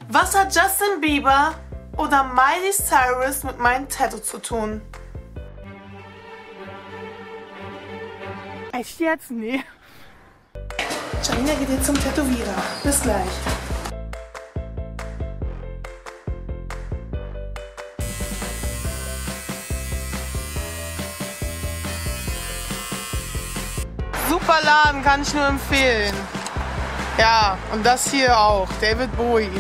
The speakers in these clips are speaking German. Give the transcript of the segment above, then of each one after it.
Was hat Justin Bieber oder Miley Cyrus mit meinem Tattoo zu tun? Echt jetzt? Nee. Janina geht jetzt zum Tätowierer. Bis gleich. Super Laden, kann ich nur empfehlen. Ja, und das hier auch, David Bowie.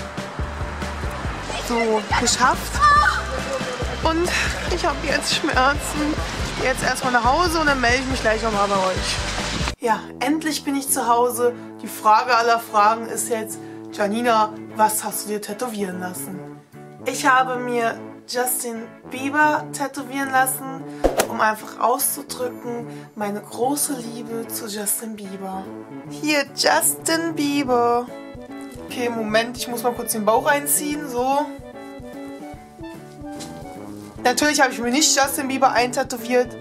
So, geschafft. Und ich habe jetzt Schmerzen. Ich gehe jetzt erstmal nach Hause und dann melde ich mich gleich nochmal bei euch. Ja, endlich bin ich zu Hause. Die Frage aller Fragen ist jetzt, Janina, was hast du dir tätowieren lassen? Ich habe mir Justin Bieber tätowieren lassen, um einfach auszudrücken, meine große Liebe zu Justin Bieber. Hier, Justin Bieber. Okay, Moment, ich muss mal kurz den Bauch einziehen, so. Natürlich habe ich mir nicht Justin Bieber eintätowiert.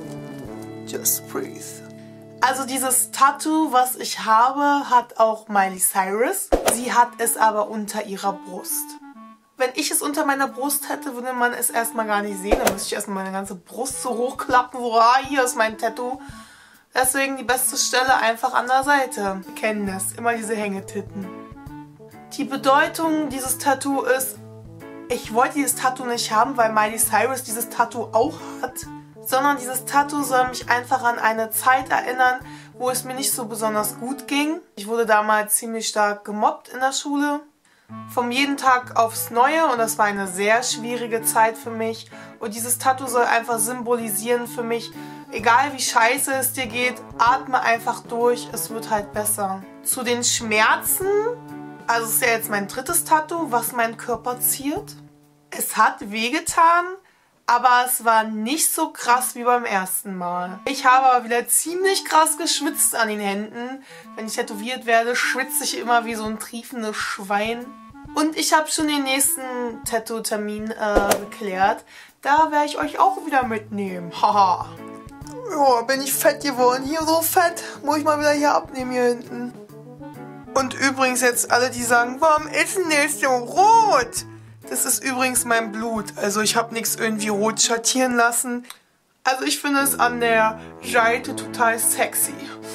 Just breathe. Also dieses Tattoo, was ich habe, hat auch Miley Cyrus. Sie hat es aber unter ihrer Brust. Wenn ich es unter meiner Brust hätte, würde man es erstmal gar nicht sehen. Dann müsste ich erstmal meine ganze Brust so hochklappen. So, hier ist mein Tattoo. Deswegen die beste Stelle einfach an der Seite. Wir kennen das, immer diese Hängetitten. Die Bedeutung dieses Tattoo ist, ich wollte dieses Tattoo nicht haben, weil Miley Cyrus dieses Tattoo auch hat. Sondern dieses Tattoo soll mich einfach an eine Zeit erinnern, wo es mir nicht so besonders gut ging. Ich wurde damals ziemlich stark gemobbt in der Schule. Vom jeden Tag aufs Neue und das war eine sehr schwierige Zeit für mich. Und dieses Tattoo soll einfach symbolisieren für mich, egal wie scheiße es dir geht, atme einfach durch, es wird halt besser. Zu den Schmerzen, also es ist ja jetzt mein drittes Tattoo, was meinen Körper ziert. Es hat wehgetan, aber es war nicht so krass wie beim ersten Mal. Ich habe aber wieder ziemlich krass geschwitzt an den Händen. Wenn ich tätowiert werde, schwitze ich immer wie so ein triefendes Schwein. Und ich habe schon den nächsten Tattoo-Termin geklärt. Da werde ich euch auch wieder mitnehmen. Haha. Ja, bin ich fett geworden. Hier so fett. Muss ich mal wieder hier abnehmen hier hinten. Und übrigens jetzt alle, die sagen, warum ist denn der so rot? Das ist übrigens mein Blut. Also ich habe nichts irgendwie rot schattieren lassen. Also ich finde es an der Seite total sexy.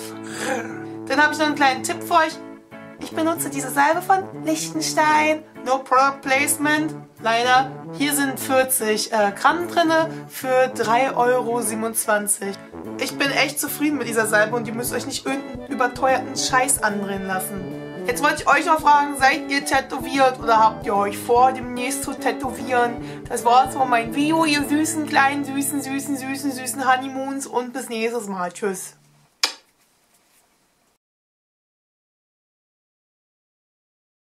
Dann habe ich noch einen kleinen Tipp für euch. Ich benutze diese Salbe von Liechtenstein. No Product Placement. Leider. Hier sind 40 Gramm drin für 3,27 €. Ich bin echt zufrieden mit dieser Salbe und ihr müsst euch nicht irgendeinen überteuerten Scheiß anbrennen lassen. Jetzt wollte ich euch noch fragen, seid ihr tätowiert oder habt ihr euch vor, demnächst zu tätowieren? Das war's von meinem Video, ihr süßen, kleinen, süßen Honeymoons und bis nächstes Mal. Tschüss.